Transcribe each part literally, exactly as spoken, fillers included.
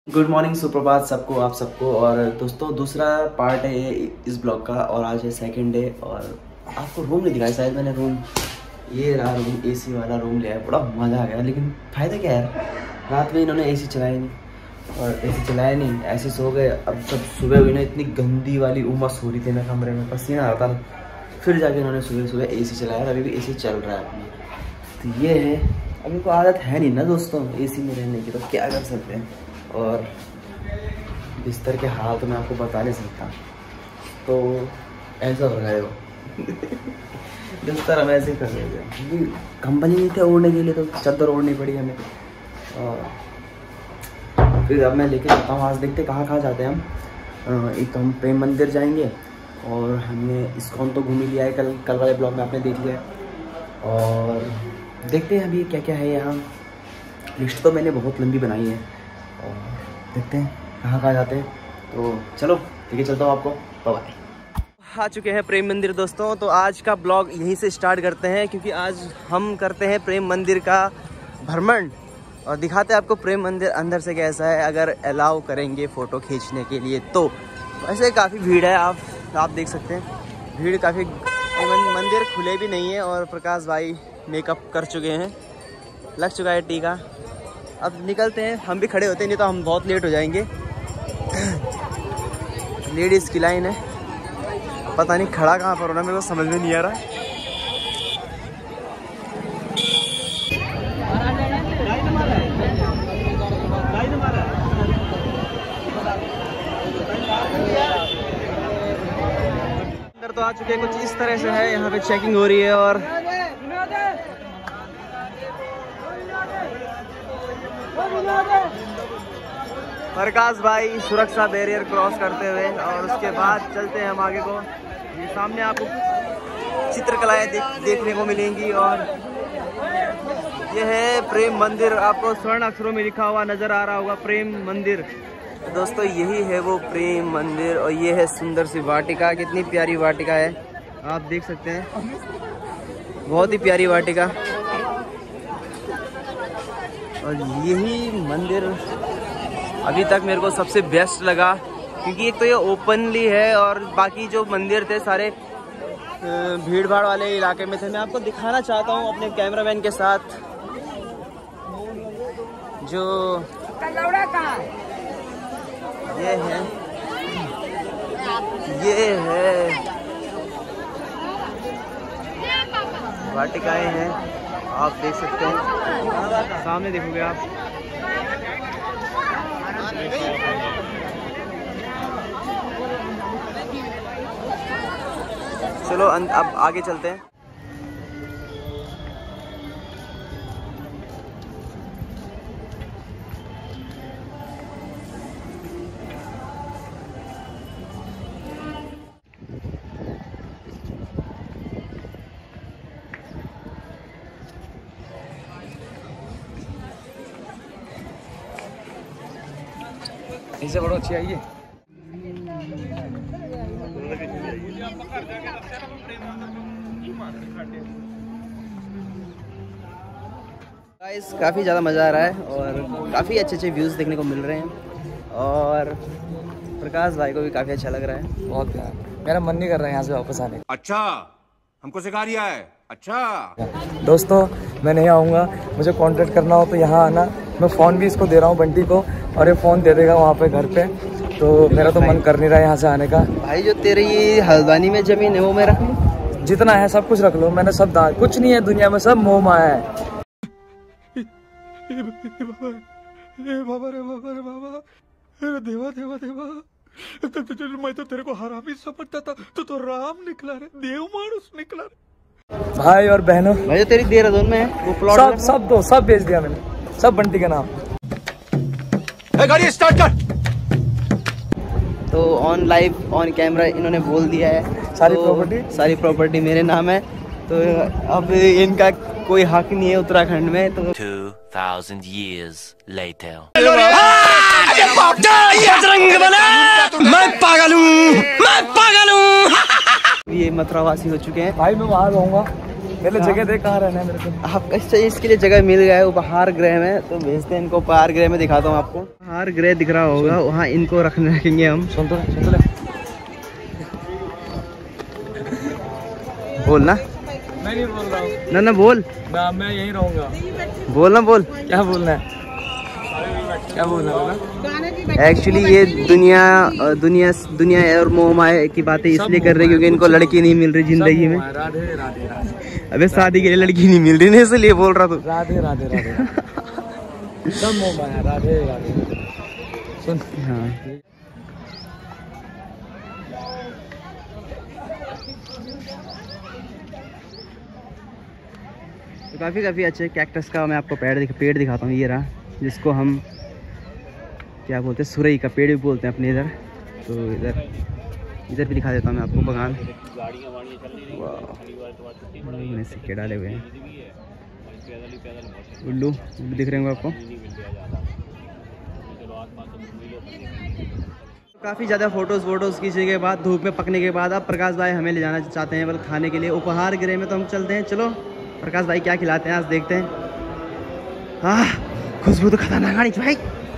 Good morning, सुप्रभात सबको, आप सबको। और दोस्तों दूसरा पार्ट है ये इस ब्लॉग का और आज है सेकंड डे। और आपको रूम नहीं दिखाया शायद मैंने। रूम ये रहा, रूम एसी वाला रूम लिया है, बड़ा मज़ा आ गया। लेकिन फ़ायदा क्या है, रात में इन्होंने एसी चलाया नहीं और एसी चलाया नहीं, ऐसे सो गए। अब जब सुबह हुई ना, इतनी गंदी वाली उमस हो रही थी ना कमरे में, पसीना आ रहा था। फिर जाके इन्होंने सुबह सुबह एसी चलाया और अभी भी एसी चल रहा है अपनी। तो ये है, अभी को आदत है नहीं ना दोस्तों एसी में रहने की, तो क्या कर सकते हैं। और बिस्तर के हाल तो मैं आपको बता नहीं सकता, तो ऐसा हो रहा है वो बिस्तर हम ऐसे कर रहे थे क्योंकि कंबल ही नहीं थे ओढ़ने के लिए, तो चादर ओढ़नी पड़ी हमें। और फिर अब मैं लेके जाता हूँ, आज देखते कहाँ कहाँ जाते हैं हम। एक हम प्रेम मंदिर जाएंगे और हमने इस्कॉन तो घूम ही लिया है, कल कल वाले ब्लॉग में आपने देख लिया। और देखते हैं अभी क्या क्या है यहाँ। लिस्ट तो मैंने बहुत लंबी बनाई है और देखते हैं कहाँ कहाँ जाते हैं। तो चलो ठीक है, चलता हूँ आपको, बाय बाय। आ चुके हैं प्रेम मंदिर दोस्तों। तो आज का ब्लॉग यहीं से स्टार्ट करते हैं क्योंकि आज हम करते हैं प्रेम मंदिर का भ्रमण और दिखाते हैं आपको प्रेम मंदिर अंदर से कैसा है, अगर अलाउ करेंगे फ़ोटो खींचने के लिए तो। वैसे काफ़ी भीड़ है, आप आप देख सकते हैं भीड़ काफ़ी। मंदिर खुले भी नहीं है और प्रकाश भाई मेकअप कर चुके हैं, लग चुका है टीका। अब निकलते हैं, हम भी खड़े होते हैं नहीं तो हम बहुत लेट हो जाएंगे। लेडीज़ की लाइन है, पता नहीं खड़ा कहाँ पर होना, मेरे को समझ में नहीं आ रहा। अंदर तो आ चुके हैं, कुछ इस तरह से है। यहाँ पे चेकिंग हो रही है और प्रकाश भाई सुरक्षा बैरियर क्रॉस करते हुए, और उसके बाद चलते हैं हम आगे को। ये सामने आपको चित्रकलाएं देख, देखने को मिलेंगी और ये है प्रेम मंदिर। आपको स्वर्ण अक्षरों में लिखा हुआ नजर आ रहा होगा प्रेम मंदिर। तो दोस्तों यही है वो प्रेम मंदिर और ये है सुंदर सी वाटिका। कितनी प्यारी वाटिका है, आप देख सकते हैं, बहुत ही प्यारी वाटिका। और यही मंदिर अभी तक मेरे को सबसे बेस्ट लगा क्योंकि एक तो ये ओपनली है और बाकी जो मंदिर थे सारे भीड़ भाड़ वाले इलाके में थे। मैं आपको दिखाना चाहता हूँ अपने कैमरामैन के साथ, जो ये है ये है वाटिकाएं हैं, आप देख सकते हैं, सामने देखोगे आप। चलो अब आगे चलते हैं। इससे बड़ा अच्छी आई है। गाइस काफ़ी ज़्यादा मज़ा आ रहा है और काफ़ी अच्छे अच्छे व्यूज़ देखने को मिल रहे हैं और प्रकाश भाई को भी काफ़ी अच्छा लग रहा है। बहुत प्यार, मेरा मन नहीं कर रहा है यहाँ से वापस आने। अच्छा, हमको सिखा रिया है। अच्छा दोस्तों मैं नहीं आऊँगा, मुझे कांटेक्ट करना हो तो यहाँ आना। मैं फ़ोन भी इसको दे रहा हूँ बंटी को और ये फ़ोन दे देगा वहाँ पे घर पे। तो मेरा तो मन कर नहीं रहा है यहाँ से आने का। भाई जो तेरी ये हल्द्वानी में ज़मीन है वो मेरा, जितना है सब कुछ रख लो, मैंने सब दान, कुछ नहीं है दुनिया में, सब मोह माया है। बाबा रे बाबा रे बाबा, अरे देवा देवा देवा, मैं तो तेरे को हरामी समझता था, तू तो राम निकला रे, देव मानुस निकला रे। भाई और बहनों, भाई जो तेरी देहरादून में है वो प्लॉट सब सब दो, सब बेच दिया मैंने, सब बंटी के नाम। गाड़ी स्टार्ट कर। तो ऑन लाइव ऑन कैमरा इन्होंने बोल दिया है सारी तो प्रॉपर्टी सारी प्रॉपर्टी मेरे नाम है। तो अब इनका कोई हक नहीं है उत्तराखंड में। तो two thousand years later. मैं पागल हूँ, मैं पागल हूँ। ये मथुरावासी हो चुके हैं। भाई मैं वहाँ रहूँगा, मेरे लिए जगह दे, कहाँ रहना है मेरे को? आप इससे इसके लिए जगह मिल गया है उपहार गृह में, तो भेजते हैं इनको उपहार गृह में। दिखाता हूँ आपको, उपहार गृह दिख रहा होगा, वहाँ इनको रखने रखेंगे हम। सुन तो सुन तो ले। बोल ना। मैं नहीं बोल रहा हूँ ना ना बोल ना, मैं यहीं रहूँगा। बोल ना बोल। क्या बोलना है, क्या बोलना है? एक्चुअली ये दुनिया दुनिया दुनिया और मोह माया की बातें इसलिए कर रहे क्योंकि इनको लड़की नहीं मिल रही जिंदगी में। राधे राधे राधे। अबे शादी के लिए लड़की नहीं मिल रही ना, इसलिए बोल रहा तू। राधे राधे राधे। सब मोह माया, राधे राधे। सुन, हाँ तो काफ़ी काफ़ी अच्छे कैक्टस का मैं आपको पेड़ दिख, पेड़ दिखाता हूँ। ये रहा, जिसको हम क्या बोलते हैं, सुरई का पेड़ भी बोलते हैं अपने इधर। तो इधर इधर भी दिखा देता हूँ मैं आपको बगान। वाह, सिक्के डाले हुए हैं। उल्लू उल्लू दिख रहे होंगे आपको। काफ़ी ज़्यादा फ़ोटोज़ वोटोज़ खींचने के बाद, धूप में पकने के बाद, अब प्रकाश भाई हमें ले जाना चाहते हैं बल्कि खाने के लिए उपहार गृह में। तो हम चलते हैं, चलो प्रकाश भाई क्या खिलाते हैं आज देखते हैं। हाँ, खुशबू तो खतरनाक आ रही भाई।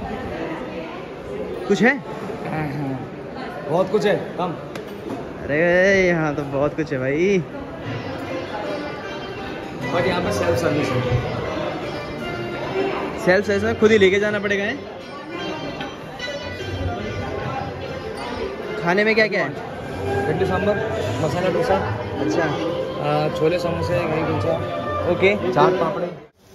कुछ है? बहुत कुछ है, कम। अरे यहाँ तो बहुत कुछ है भाई। बट यहाँ पे सेल्फ सर्विस है। सेल्फ सर्विस में खुद ही लेके जाना पड़ेगा है? खाने में क्या क्या है? इडली सांभर, मसाला डोसा, अच्छा, आ, छोले समोसे, दही कुलचा, ओके, चाट पापड़ी।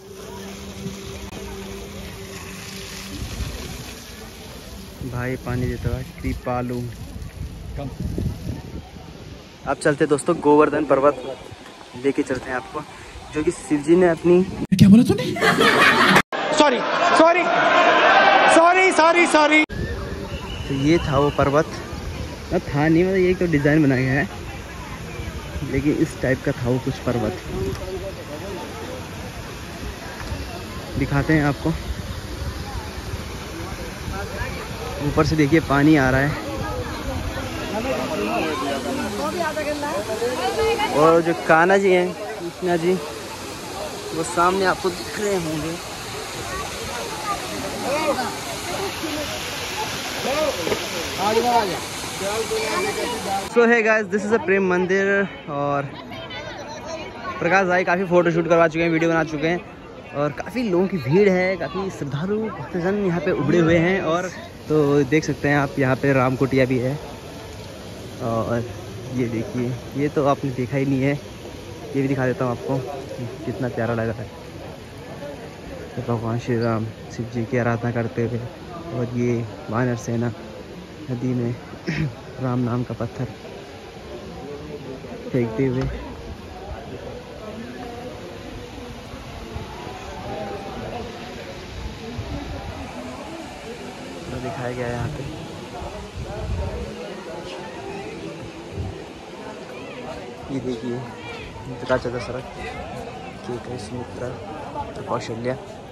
भाई पानी देता हुआ कृपालु। कम। अब चलते दोस्तों गोवर्धन पर्वत लेके चलते हैं आपको, जो कि शिव जी ने अपनी क्या बोला तूने? Sorry sorry sorry sorry sorry. तो ये था वो पर्वत, ना था नहीं, मतलब ये तो डिज़ाइन बनाया गया है, लेकिन इस टाइप का था वो कुछ पर्वत। दिखाते हैं आपको। ऊपर से देखिए पानी आ रहा है, और जो कान्हा जी हैं, कृष्णा जी, वो सामने आपको दिख रहे होंगे। सो है guys, this is a Prem Mandir. और प्रकाश भाई काफ़ी फ़ोटो शूट करवा चुके हैं, वीडियो बना चुके हैं, और काफ़ी लोगों की भीड़ है, काफ़ी श्रद्धालु भक्तजन यहाँ पे उमड़े हुए हैं। और तो देख सकते हैं आप, यहाँ पे राम कुटिया भी है। और ये देखिए, ये तो आपने देखा ही नहीं है, ये भी दिखा देता हूँ आपको, कितना प्यारा लग रहा है। तो भगवान श्री राम शिव जी की आराधना करते हुए, और ये वानर सेना नदी में राम नाम का पत्थर फेंकते हुए। तो दिखाया गया है यहाँ पे। ये देखिए, राजा दशरथ, केकई, सुमित्रा, कौशल्या।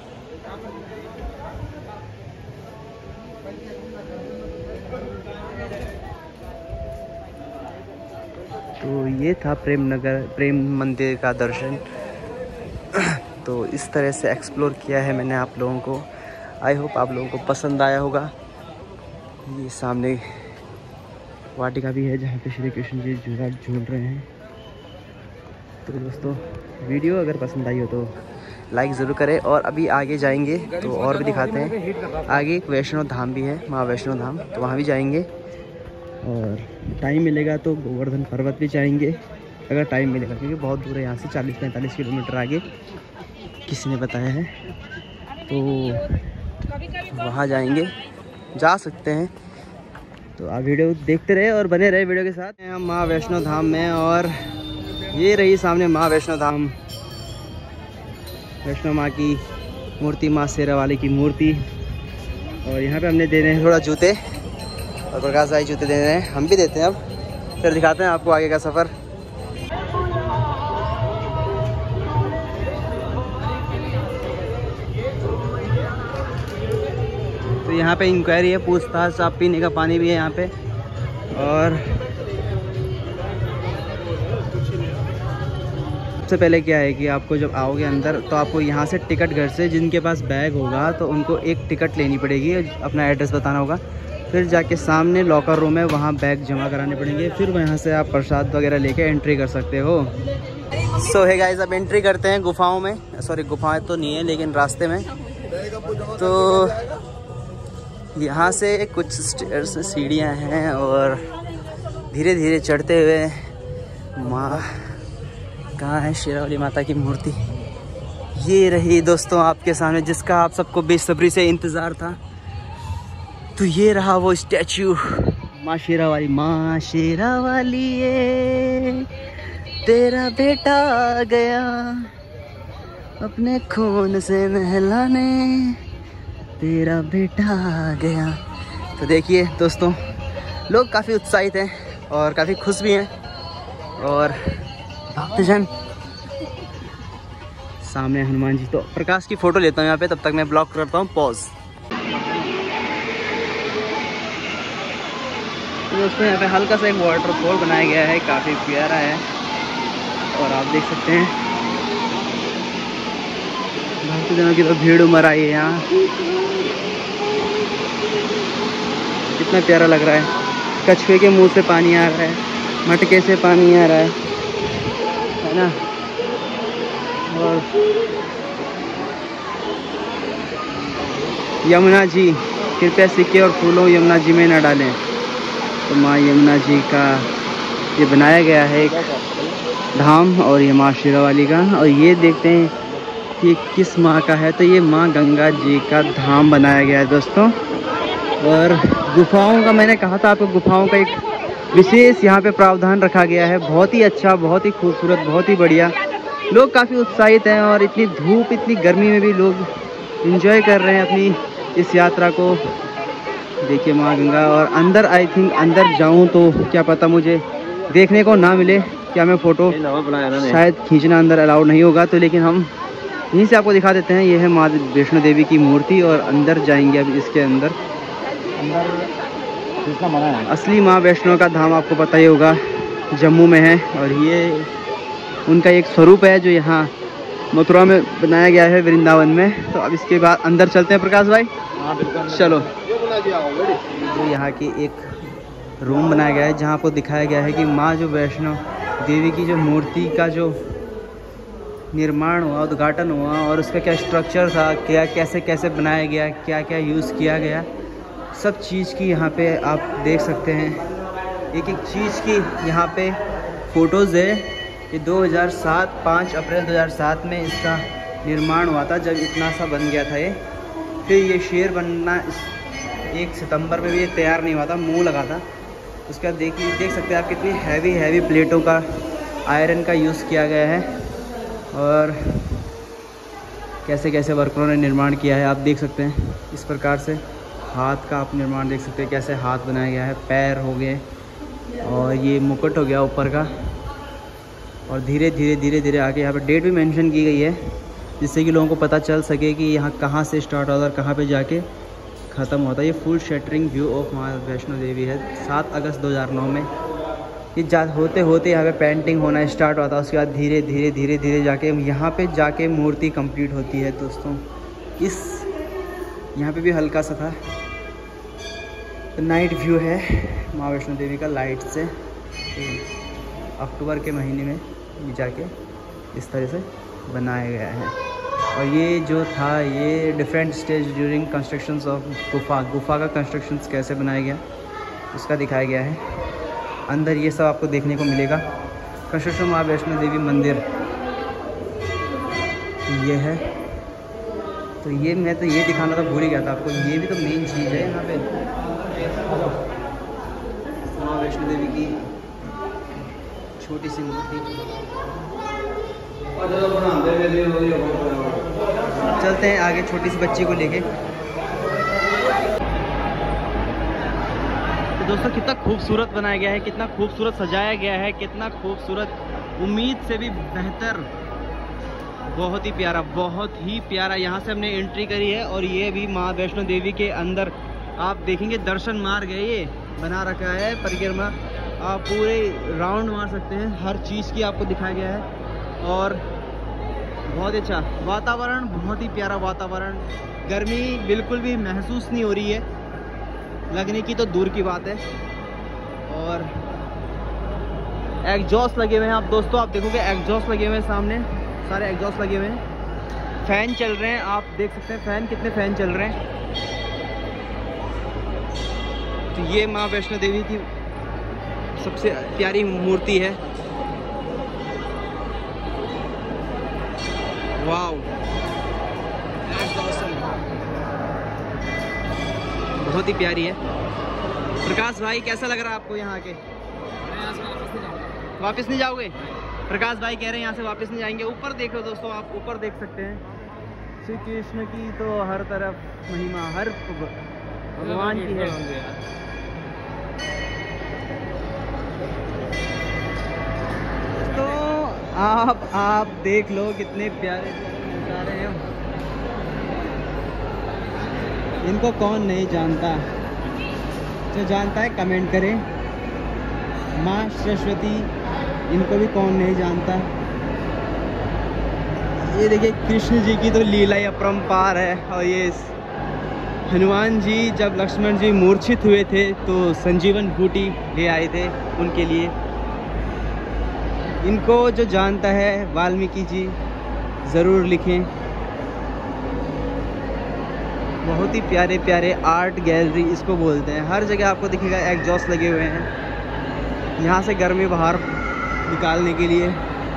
तो ये था प्रेम नगर, प्रेम मंदिर का दर्शन। तो इस तरह से एक्सप्लोर किया है मैंने आप लोगों को। आई होप आप लोगों को पसंद आया होगा। ये सामने वाटिका भी है जहाँ पे श्री कृष्ण जी झूला झूल रहे हैं। तो दोस्तों, वीडियो अगर पसंद आई हो तो लाइक ज़रूर करें। और अभी आगे जाएंगे तो और भी दिखाते हैं। आगे एक वैष्णो धाम भी है, माँ वैष्णो धाम, तो वहाँ भी जाएंगे। और टाइम मिलेगा तो गोवर्धन पर्वत भी जाएंगे, अगर टाइम मिलेगा, क्योंकि बहुत दूर है यहाँ से, चालीस पैंतालीस किलोमीटर आगे किसी ने बताया है। तो वहाँ जाएंगे, जा सकते हैं। तो आप वीडियो देखते रहे और बने रहे वीडियो के साथ। हम माँ वैष्णो धाम में, और ये रही सामने माँ वैष्णो धाम, वैष्णो माँ की मूर्ति, माँ शेरा वाली की मूर्ति। और यहाँ पे हमने दे रहे हैं थोड़ा जूते, और प्रकाश भाई जूते दे रहे हैं, हम भी देते हैं। अब फिर दिखाते हैं आपको आगे का सफ़र। तो यहाँ पे इंक्वायरी है, पूछताछ, साफ पीने का पानी भी है यहाँ पे। और सबसे पहले क्या है कि आपको जब आओगे अंदर तो आपको यहाँ से टिकट घर से जिनके पास बैग होगा तो उनको एक टिकट लेनी पड़ेगी, अपना एड्रेस बताना होगा। फिर जाके सामने लॉकर रूम है, वहाँ बैग जमा कराने पड़ेंगे। फिर वहाँ से आप प्रसाद वगैरह लेके एंट्री कर सकते हो। सो है गाइस, अब एंट्री करते हैं गुफाओं में। सॉरी गुफाएं तो नहीं है लेकिन रास्ते में। तो यहाँ से कुछ स्टेयर्स सीढ़ियाँ हैं और धीरे धीरे चढ़ते हुए माँ, कहाँ है शेरावाली माता की मूर्ति? ये रही दोस्तों आपके सामने, जिसका आप सबको बेसब्री से इंतज़ार था। तो ये रहा वो स्टैचू, माँ शेरावाली। माँ शेरावाली ये तेरा बेटा आ गया अपने खून से नहलाने, तेरा बेटा आ गया। तो देखिए दोस्तों, लोग काफ़ी उत्साहित हैं और काफ़ी खुश भी हैं। और भक्तजन सामने हनुमान जी। तो प्रकाश की फ़ोटो लेता हूँ यहाँ पे, तब तक मैं ब्लॉक करता हूँ पॉज। तो दोस्तों यहाँ पे हल्का सा एक वाटरफॉल बनाया गया है, काफ़ी प्यारा है। और आप देख सकते हैं भक्तजनों की तो भीड़ उमड़ आई है यहाँ। कितना प्यारा लग रहा है। कछुए के मुंह से पानी आ रहा है, मटके से पानी आ रहा है, है ना। और यमुना जी, कृपया सिक्के और फूलों यमुना जी में न डालें। तो माँ यमुना जी का ये बनाया गया है एक धाम, और ये माँ शेरावाली का। और ये देखते हैं कि किस माँ का है। तो ये माँ गंगा जी का धाम बनाया गया है दोस्तों। और गुफाओं का मैंने कहा था आपको, गुफाओं का एक विशेष यहाँ पे प्रावधान रखा गया है। बहुत ही अच्छा, बहुत ही खूबसूरत, बहुत ही बढ़िया। लोग काफ़ी उत्साहित हैं और इतनी धूप, इतनी गर्मी में भी लोग एंजॉय कर रहे हैं अपनी इस यात्रा को। देखिए माँ गंगा। और अंदर आई थिंक अंदर जाऊँ तो क्या पता मुझे देखने को ना मिले, क्या मैं फ़ोटो शायद खींचना अंदर अलाउड नहीं होगा। तो लेकिन हम यहीं से आपको दिखा देते हैं। ये है माँ वैष्णो देवी की मूर्ति और अंदर जाएंगे अब इसके अंदर। असली माँ वैष्णो का धाम आपको पता ही होगा, जम्मू में है। और ये उनका एक स्वरूप है जो यहाँ मथुरा में बनाया गया है, वृंदावन में। तो अब इसके बाद अंदर चलते हैं प्रकाश भाई। हाँ बिल्कुल, चलो। तो यहाँ की एक रूम बनाया गया है जहाँ आपको दिखाया गया है कि माँ जो वैष्णो देवी की जो मूर्ति का जो निर्माण हुआ, उद्घाटन हुआ और उसका क्या स्ट्रक्चर था, क्या कैसे कैसे बनाया गया, क्या क्या यूज़ किया गया, सब चीज़ की यहाँ पे आप देख सकते हैं। एक एक चीज़ की यहाँ पे फ़ोटोज़ है। ये दो हज़ार सात पाँच अप्रैल दो हज़ार सात में इसका निर्माण हुआ था, जब इतना सा बन गया था ये। फिर ये शेर बनना एक सितंबर में भी ये तैयार नहीं हुआ था, मुँह लगा था। उसके बाद देखिए, देख सकते हैं आप कितनी हैवी हैवी प्लेटों का, आयरन का यूज़ किया गया है। और कैसे कैसे वर्करों ने निर्माण किया है आप देख सकते हैं। इस प्रकार से हाथ का आप निर्माण देख सकते हैं, कैसे हाथ बनाया गया है, पैर हो गए और ये मुकुट हो गया ऊपर का। और धीरे धीरे धीरे धीरे आगे यहाँ पे डेट भी मेंशन की गई है, जिससे कि लोगों को पता चल सके कि यहाँ कहाँ से स्टार्ट होता है और कहाँ पे जाके ख़त्म होता है। ये फुल शटरिंग व्यू ऑफ माँ वैष्णो देवी है। सात अगस्त दो हज़ार नौ में ये जा होते होते यहाँ पे पेंटिंग होना स्टार्ट होता है। उसके बाद धीरे धीरे धीरे धीरे जाके यहाँ पे जाके मूर्ति कंप्लीट होती है दोस्तों। इस यहाँ पे भी हल्का सा था। तो नाइट व्यू है माँ वैष्णो देवी का लाइट से। अक्टूबर के महीने में ये जाके इस तरह से बनाया गया है। और ये जो था ये different stage during constructions of गुफा, गुफा का कंस्ट्रक्शंस कैसे बनाया गया उसका दिखाया गया है। अंदर ये सब आपको देखने को मिलेगा। कंस्ट्रक्शन माँ वैष्णो देवी मंदिर ये है। तो ये मैं तो ये दिखाना तो भूल ही गया था आपको। ये भी तो मेन चीज़ है यहाँ पे, माँ वैष्णो देवी की छोटी सी मूर्ति। चलते हैं आगे छोटी सी बच्ची को लेके। तो दोस्तों कितना खूबसूरत बनाया गया है, कितना खूबसूरत सजाया गया है, कितना खूबसूरत, उम्मीद से भी बेहतर, बहुत ही प्यारा, बहुत ही प्यारा। यहाँ से हमने एंट्री करी है और ये भी माँ वैष्णो देवी के अंदर आप देखेंगे दर्शन मार्ग है, ये बना रखा है परिक्रमा। आप पूरे राउंड मार सकते हैं, हर चीज़ की आपको दिखाया गया है। और बहुत अच्छा वातावरण, बहुत ही प्यारा वातावरण। गर्मी बिल्कुल भी महसूस नहीं हो रही है, लगने की तो दूर की बात है। और एग्जॉस्ट लगे हुए हैं, आप दोस्तों आप देखोगे एग्जॉस्ट लगे हुए हैं, सामने सारे एग्जॉस्ट लगे हुए हैं। फैन चल रहे हैं, आप देख सकते हैं फैन, कितने फैन चल रहे हैं। तो ये माँ वैष्णो देवी की सबसे प्यारी मूर्ति है। वाओ, बहुत ही प्यारी है। प्रकाश भाई कैसा लग रहा है आपको यहाँ के? वापस नहीं जाओगे? प्रकाश भाई कह रहे हैं यहाँ से वापस नहीं जाएंगे। ऊपर देखो दोस्तों, आप ऊपर देख सकते हैं श्री कृष्ण की तो हर तरफ महिमा, हर भगवान की है। तो आप आप देख लो कितने प्यारे नज़ारे हैं। इनको कौन नहीं जानता, जो जानता है कमेंट करें। माँ सरस्वती, इनको भी कौन नहीं जानता। ये देखिए कृष्ण जी की तो लीला ही अपरंपार है। और ये हनुमान जी जब लक्ष्मण जी मूर्छित हुए थे तो संजीवन बूटी ले आए थे उनके लिए। इनको जो जानता है वाल्मीकि जी ज़रूर लिखें। बहुत ही प्यारे प्यारे आर्ट गैलरी इसको बोलते हैं। हर जगह आपको दिखेगा एग्जॉस्ट लगे हुए हैं, यहाँ से गर्मी बाहर निकालने के लिए।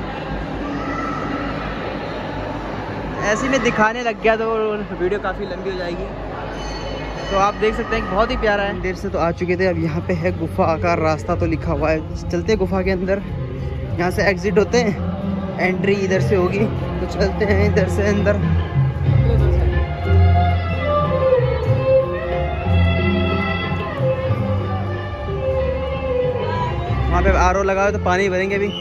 ऐसे में दिखाने लग गया तो वीडियो काफ़ी लंबी हो जाएगी। तो आप देख सकते हैं कि बहुत ही प्यारा है। देर से तो आ चुके थे, अब यहाँ पे है गुफा आकार रास्ता तो लिखा हुआ है। चलते हैं गुफा के अंदर, यहाँ से एग्जिट होते हैं, एंट्री इधर से होगी, तो चलते हैं इधर से अंदर। वहाँ पे आर ओ लगा हो तो पानी भरेंगे अभी।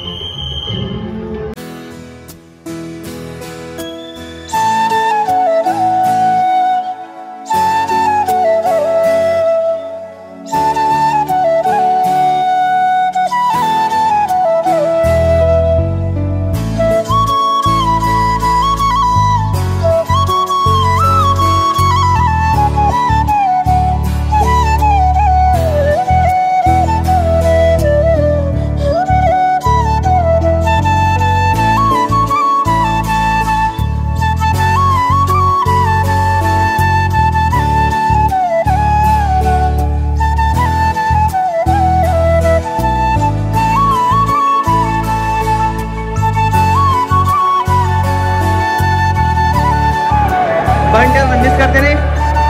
मिस करते नहीं,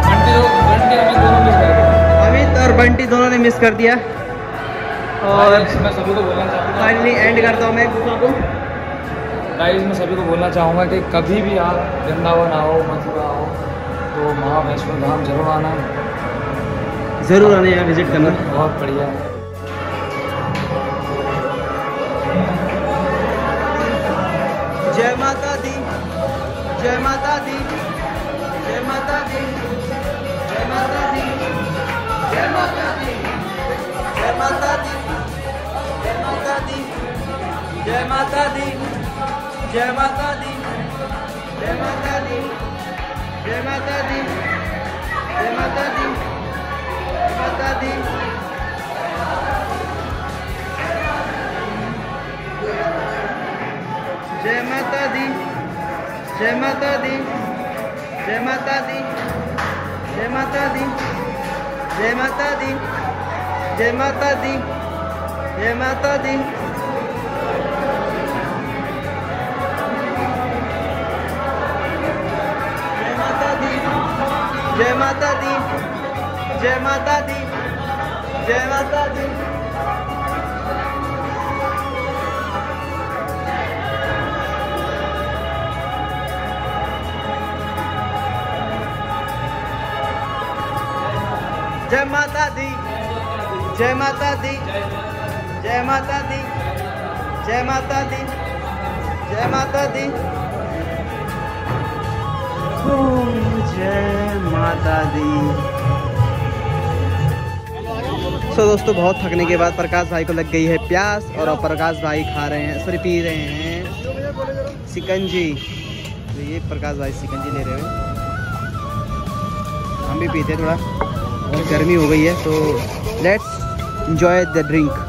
अमित और बंटी दोनों ने मिस कर दिया। और मैं सभी को बोलना चाहूँगा, फाइनली एंड करता हूँ मैं गुफा को। गाइस मैं सभी को बोलना चाहूँगा कि कभी भी आप वृंदावन आओ, मथुरा आओ, तो महा वैष्णो धाम जरूर आना, ज़रूर आना, यहाँ विजिट करना, बहुत बढ़िया है। जय माता दी, जय माता दी, जय माता दी, जय माता दी, जय माता दी, जय माता दी, जय माता दी, जय माता दी, जय माता दी, जय माता दी, जय माता दी, जय माता दी, जय माता दी। जय माता दी, जय माता दी, जय माता दी, जय माता दी, जय माता दी, जय माता दी, जय माता दी। जय माता दी, जय माता दी, जय माता दी। जय माता दी, जय माता दी, जय माता दी, जय माता दी, जय माता दी, जय माता दी। सो दोस्तों बहुत थकने के बाद प्रकाश भाई को लग गई है प्यास और अब प्रकाश भाई खा रहे हैं, सॉरी पी रहे हैं सिकंजी। तो ये प्रकाश भाई सिकंजी ले रहे हैं, हम भी पीते हैं थोड़ा, गर्मी हो गई है तो लेट्स एंजॉय द ड्रिंक।